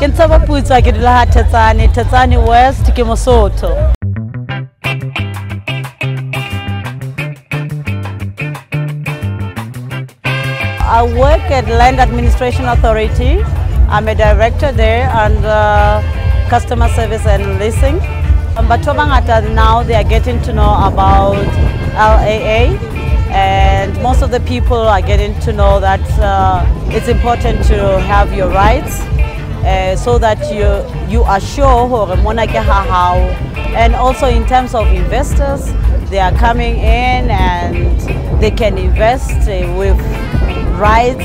Ke ntse ba putsa ke dula ha Tetsane West, Ke Mosotho. I work at Land Administration Authority. I'm a director there and customer service and leasing. But now they are getting to know about LAA, and most of the people are getting to know that it's important to have your rights so that you are sure. And also in terms of investors, they are coming in and they can invest with rights,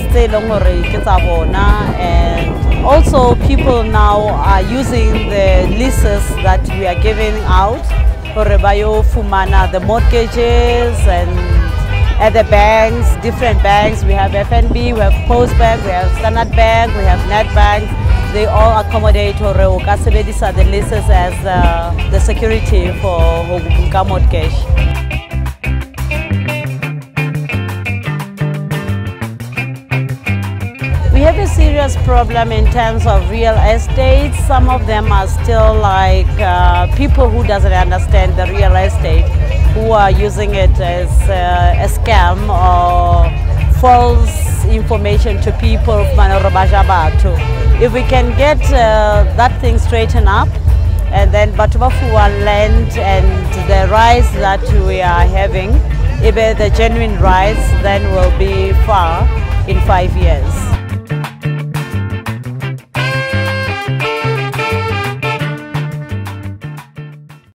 and also people now are using the leases that we are giving out for the mortgages and at the banks, different banks. We have FNB, we have Post Bank, we have Standard Bank, we have Net Bank. They all accommodate the leases as the security for mortgage. We have a serious problem in terms of real estate. Some of them are still like people who doesn't understand the real estate, who are using it as a scam or false information to people. If we can get that thing straightened up, and then Batubafuwa land and the rights that we are having, if the genuine rights, then we'll be far in 5 years.